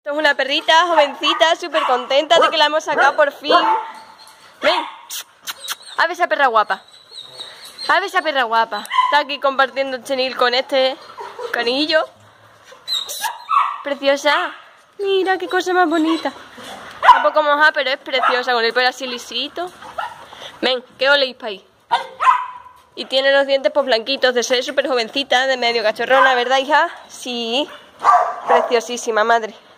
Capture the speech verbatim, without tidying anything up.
Esto es una perrita jovencita, súper contenta de que la hemos sacado por fin. Ven, a ver esa perra guapa. A ver esa perra guapa. Está aquí compartiendo el chenil con este canillo. Preciosa. Mira qué cosa más bonita. Un poco moja, pero es preciosa, con el pelo así lisito. Ven, ¿qué oléis para ahí? Y tiene los dientes pues blanquitos, de ser súper jovencita, de medio cachorrona, ¿verdad, hija? Sí. Preciosísima, madre.